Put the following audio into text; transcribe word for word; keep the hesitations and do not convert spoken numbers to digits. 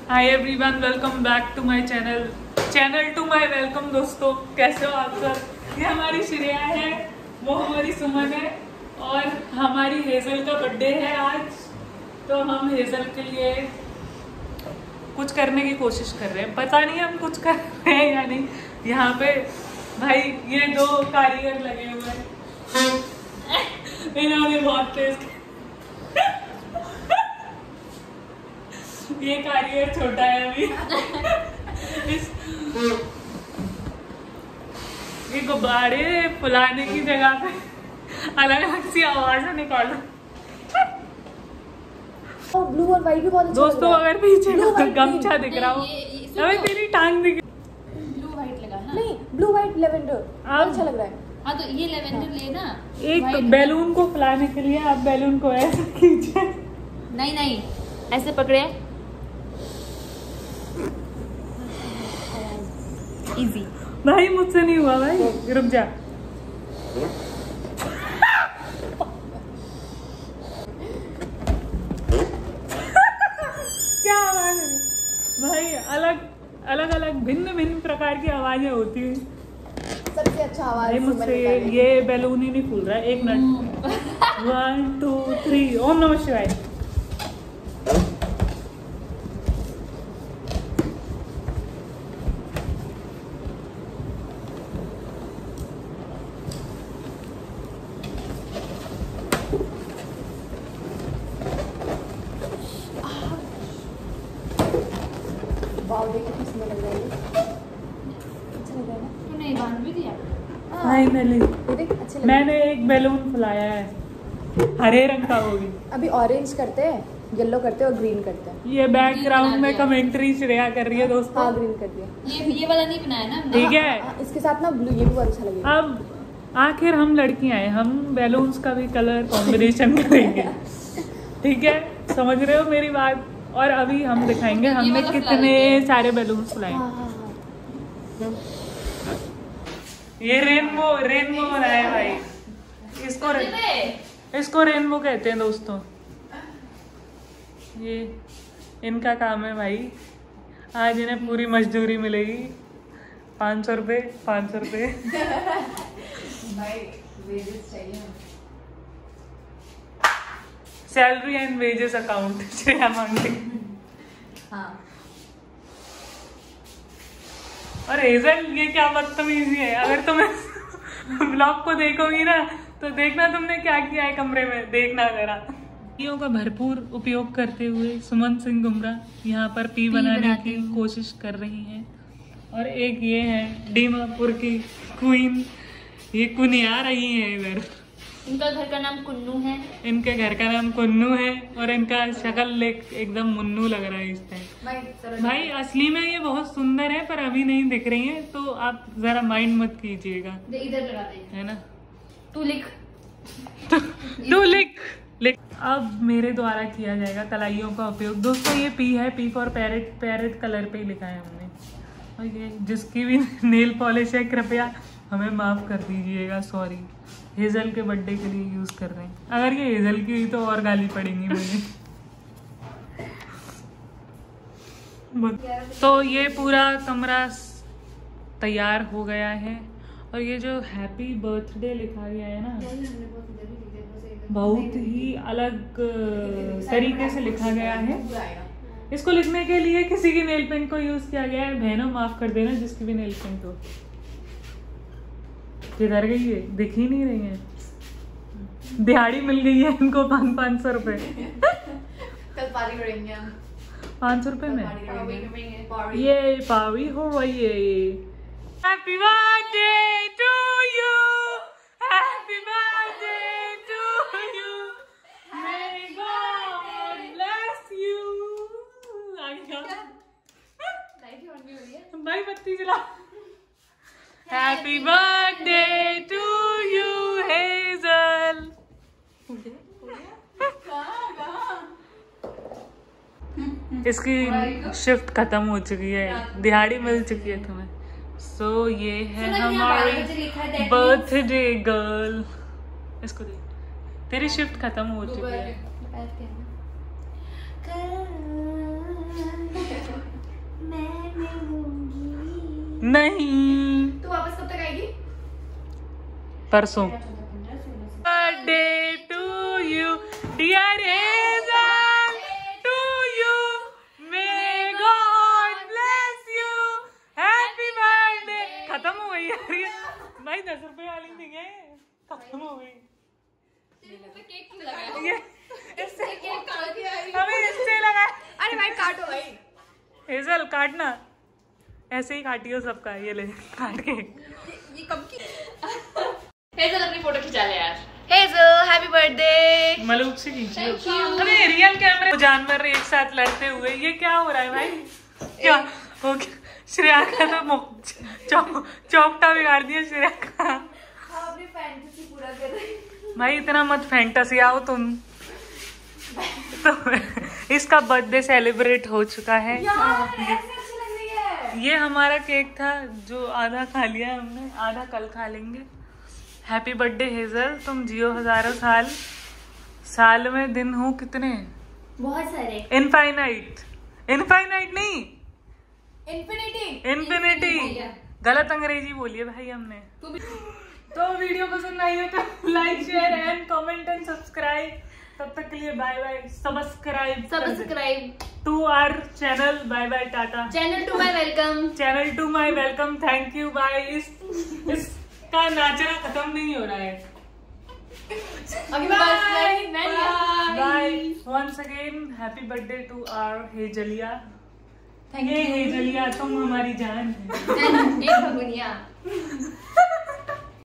Hi everyone, welcome back to my channel channel to my welcome. दोस्तों कैसे हो आप सब। ये हमारी श्रेया है, वो हमारी सुमन है और हमारी हेजल का बर्थडे है आज। तो हम हेजल के लिए कुछ करने की कोशिश कर रहे हैं, पता नहीं हम कुछ कर रहे हैं या नहीं। यहाँ पे भाई ये दो कारीगर लगे हुए हैं, इन्होंने बहुत तेज ये कारीगर छोटा है अभी। इस ये गुब्बारे फुलाने की जगह पे अलग अलग सी आवाजें निकालो। ब्लू और व्हाइट भी बहुत अच्छा दोस्तों अगर पीछे गमछा दिख रहा हो, अबे तेरी टांग दिख। ब्लू व्हाइट लगा ना? नहीं, ब्लू व्हाइट लेवेंडर अच्छा लग रहा है। हाँ तो ये लेवेंडर लेना। एक बैलून को फुलाने के लिए आप बैलून को ऐसे खींचे। नहीं नहीं, ऐसे पकड़े, इजी। भाई मुझसे नहीं हुआ भाई, रुक जा। क्या आवाज है भाई, अलग अलग अलग भिन्न भिन्न प्रकार की आवाजें होती हैं। सबसे अच्छा आवाज मुझसे ये बैलून ही नहीं फूल रहा है। एक मिनट, वन टू थ्री, ओम नमः शिवाय। फाइनली मैंने एक बैलून फुलाया है, हरे रंग का होगी। अभी ऑरेंज करते हैं, येलो करते हैं और ग्रीन करते हैं। ये बैकग्राउंड में कमेंट्री श्रेया कर रही है दोस्तों। हाँ, ग्रीन कर दिया। ये ये वाला नहीं बनाया ना, ठीक है। आ, इसके साथ ना ब्लू ये भी बहुत अच्छा लगेगा। अब आखिर हम लड़कियां हैं, हम बैलून्स का भी कलर कॉम्बिनेशन करेंगे, ठीक है, समझ रहे हो मेरी बात। और अभी हम दिखाएंगे हमने कितने सारे बैलून फुलाए। हाँ, हाँ, हाँ। ये रेनबो रेनबो बनाया भाई, इसको रे, इसको रेनबो कहते हैं दोस्तों। ये इनका काम है भाई। आज इन्हें पूरी मजदूरी मिलेगी, पाँच सौ रुपये पाँच सौ रुपये salary and wages account Shreya मांगे। हाँ। और हेजल ये क्या बदतमीजी है। अगर तुम्हें ब्लॉग को देखोगी ना तो देखना तुमने क्या किया है कमरे में, देखना जरा। पीओ का भरपूर उपयोग करते हुए सुमन सिंह गुमरा यहाँ पर पी, पी बनाने की कोशिश कर रही हैं। और एक ये है डीमापुर की क्वीन, ये कुनिया रही है इधर। इनका घर का नाम कुन्नू है। इनके घर का नाम कुन्नू है और इनका शक्ल एकदम मुन्नू लग रहा है इस टाइम। भाई असली में ये बहुत सुंदर है पर अभी नहीं दिख रही है, तो आप जरा माइंड मत कीजिएगा। इधर लगा दे, है ना। तू लिख तू लिख लिख। अब मेरे द्वारा किया जाएगा कलाइयों का उपयोग। दोस्तों ये पी है, P for parrot, parrot colour पे ही लिखा है हमने। और ये जिसकी भी नेल पॉलिश है कृपया हमें माफ कर दीजिएगा, सॉरी। हेजल के बर्थडे के लिए यूज कर रहे हैं। अगर ये हेजल की हुई तो और गाली पड़ेंगी मुझे। तो ये पूरा कमरा तैयार हो गया है। और ये जो हैप्पी बर्थडे लिखा गया है ना, बहुत ही अलग तरीके से लिखा गया है। इसको लिखने के लिए किसी की नेल पेंट को यूज किया गया है। बहनों माफ कर देना जिसकी भी नेल पेंट हो। किधर गई है, दिख ही नहीं रही है। दिहाड़ी मिल गई है इनको पाँच पाँच सौ रुपए। कल पार्टी करेंगे हम पाँच सौ रुपए में। ये पावी हो रही है। Happy birthday to you, happy birthday to you, may god bless you. भाई बत्ती जला। Happy birthday to you Hazel. इसकी शिफ्ट खत्म हो चुकी है, दिहाड़ी मिल चुकी है तुम्हें। सो so, ये है हमारी बर्थडे गर्ल। इसको दे, तेरी शिफ्ट खत्म हो चुकी है। नहीं, तू वापस कब तक आएगी? परसों। Birthday to you dear Hazel, to you, may god bless you, happy birthday. खत्म हो गई यार ये भाई, दस रुपए वाली थी क्या? खत्म हो गई। तेरे मुंह पे केक क्यों लगाया? ये इससे केक काट दिया है। हमें इससे लगा। अरे भाई काटो भाई। हेजल काटना, ऐसे ही काटियो सबका। ये ले काट के। ये कब की? हेजल अपनी फोटो खिंचा ले यार। Hazel happy birthday. मलूक से खींचिए। अरे रियल कैमरे जानवर एक साथ लड़ते हुए, ये क्या हो रहा है भाई? क्या हो गया? श्रेया का तो चौ, चौकटा बिगाड़ दिया श्रेया का। अपनी फैंटेसी पूरा कर रहे। भाई इतना मत फैंटेसी आओ तुम। तो इसका बर्थडे सेलिब्रेट हो चुका है। यार ऐसे अच्छी लग रही है। ये हमारा केक था जो आधा खा लिया है हमने, आधा कल खा लेंगे। हैप्पी बर्थडे हेजल, तुम जियो हजारों साल। साल में दिन हो कितने? बहुत सारे। इनफाइनाइट। इनफाइनाइट नहीं, इन्फिनिटी। इन्फिनिटी। गलत अंग्रेजी बोलिए भाई हमने। तो वीडियो पसंद आई हो तो like share and comment and subscribe. तब तक के लिए bye bye. Subscribe subscribe to our channel. Bye bye tata. Channel to my welcome. Channel to my welcome. Thank you bye. इस इसका नाचना खत्म नहीं हो रहा है। अभी बस मैं मैं bye once again. Happy birthday to our हेजलिया। ये हेजलिया तुम हमारी जान है। एक भगुनिया।